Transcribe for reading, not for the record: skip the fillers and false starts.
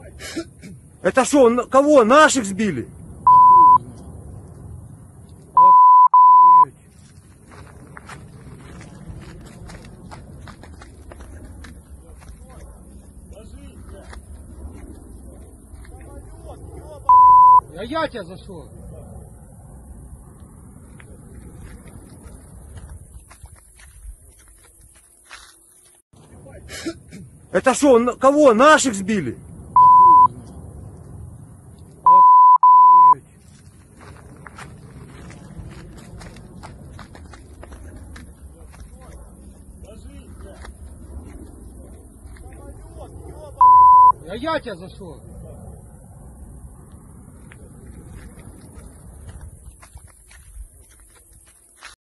Это что, кого? Наших сбили? Охуеть. А я тебя за что? Это что, кого? Наших сбили? Охуеть. А я тебя за что?